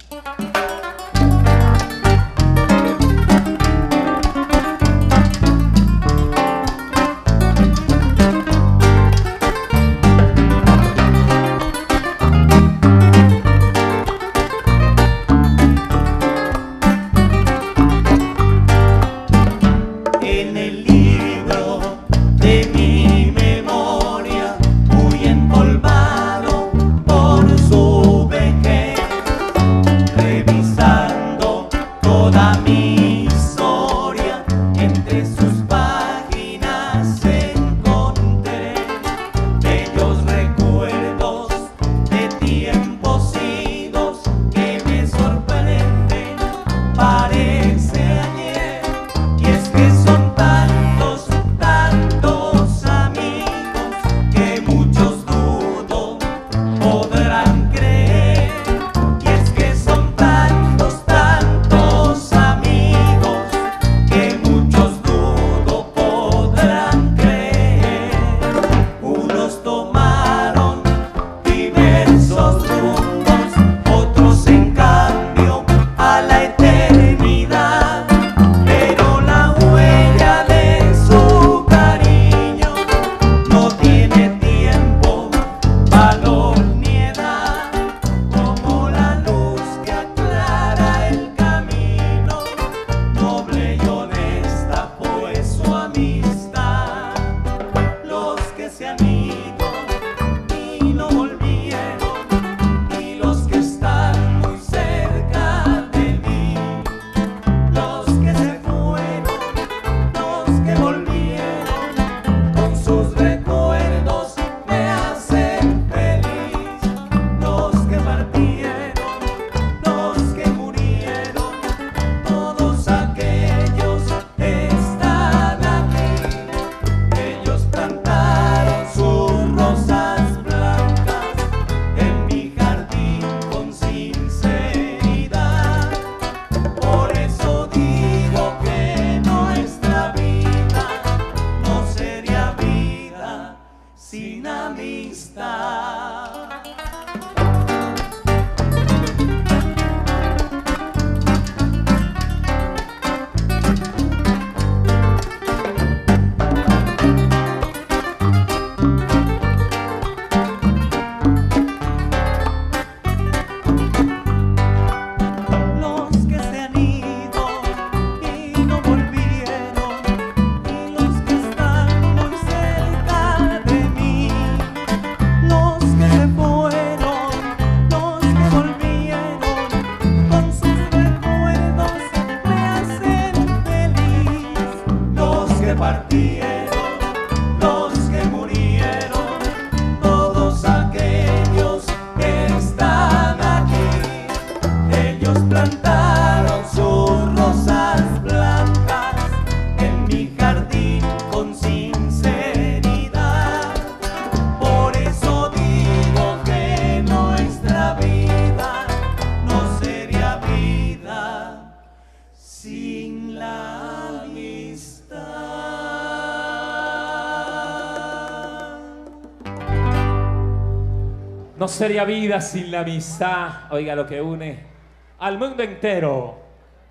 No sería vida sin la amistad, oiga lo que une al mundo entero.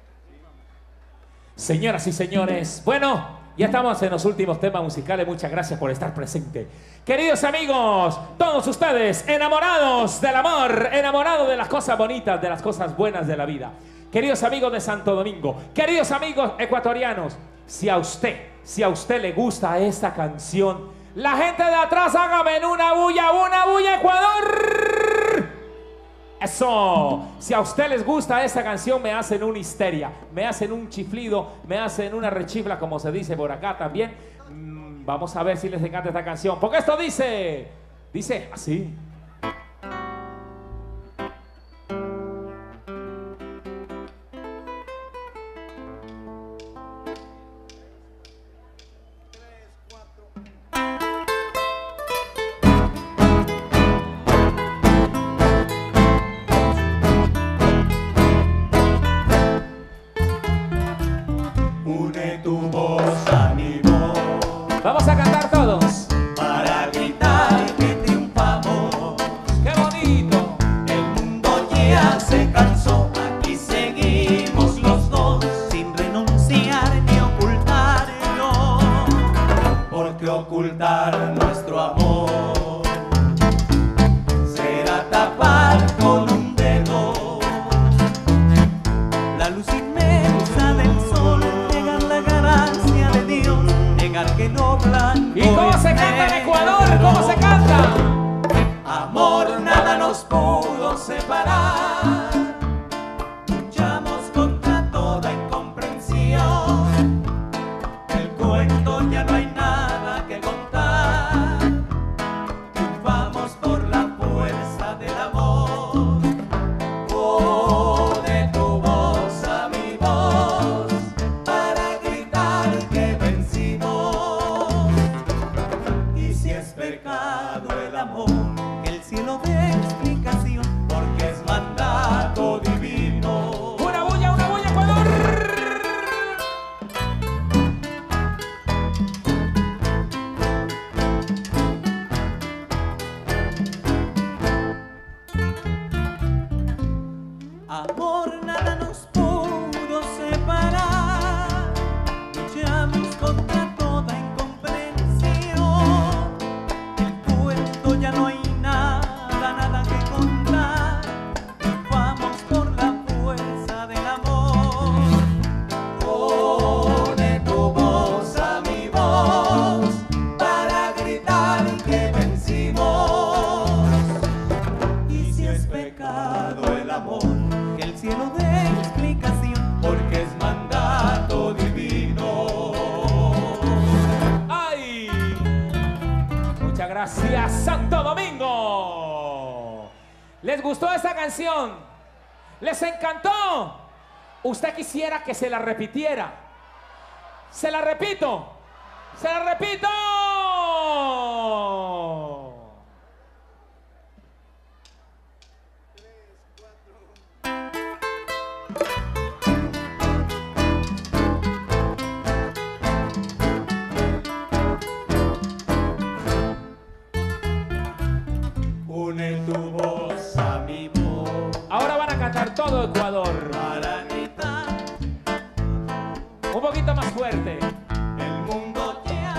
Señoras y señores, bueno, ya estamos en los últimos temas musicales. Muchas gracias por estar presente. Queridos amigos, todos ustedes enamorados del amor, enamorados de las cosas bonitas, de las cosas buenas de la vida. Queridos amigos de Santo Domingo, queridos amigos ecuatorianos, si a usted le gusta esta canción, la gente de atrás, hágame una bulla, Ecuador. Eso, si a usted les gusta esta canción, me hacen una histeria, me hacen un chiflido, me hacen una rechifla, como se dice por acá también. Vamos a ver si les encanta esta canción, porque esto dice así. Une tu voz a mi voz. Vamos a cantar todos. Para gritar que triunfamos. ¡Qué bonito! El mundo ya se cansó pudo separar. Luchamos contra toda incomprensión. El cuento ya no hay nada que contar. Triunfamos por la fuerza del amor. Oh, de tu voz a mi voz, para gritar que vencimos. Y si es pecado el amor, que el cielo dé explicación, porque es mandato divino. Una bulla, Ecuador. Amor, nada nos pudo separar. Luchamos contra toda incomprensión. El cuento ya no hay nada que contar. Vamos por la fuerza del amor. Oh, de tu voz a mi voz, para gritar que vencimos. Y si es pecado el amor, que el cielo dé explicación, porque es mandato divino. ¡Ay! Muchas gracias, Santo Domingo. ¿Les gustó esta canción? ¿Les encantó? ¿Usted quisiera que se la repitiera? ¿Se la repito? ¡Se la repito! Une tu voz a mi voz, Ahora van a cantar todo Ecuador. para gritar Un poquito más fuerte. el mundo ya.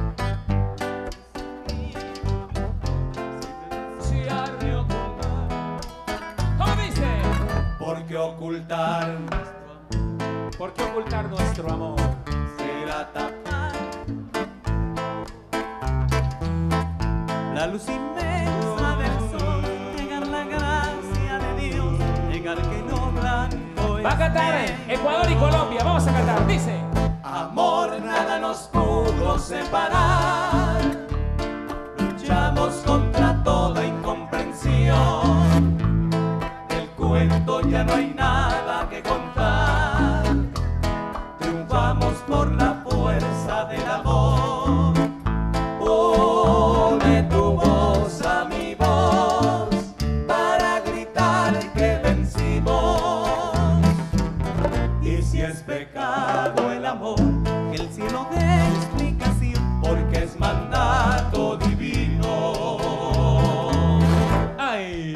Si arreo con mar. ¿Cómo dice? Porque ocultar ¿Por qué ocultar nuestro amor? será tapar la luz inmensa del sol, llegar la gracia de Dios, llegar que lo blanco es Va a cantar Ecuador y Colombia. Vamos a cantar. Dice. amor, nada nos pudo separar. Luchamos contra toda incomprensión. Del cuento ya no hay nada que contar. Triunfamos por la fuerza del amor. Oh, de tu voz a mi voz, para gritar que vencimos. Y si es pecado el amor, que el cielo dé explicación, porque es mandato divino. ¡Ay!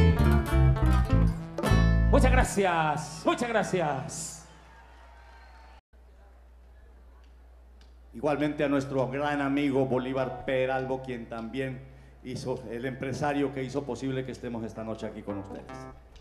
Muchas gracias. Muchas gracias. Igualmente a nuestro gran amigo Bolívar Peralbo, quien también hizo, el empresario que hizo posible que estemos esta noche aquí con ustedes.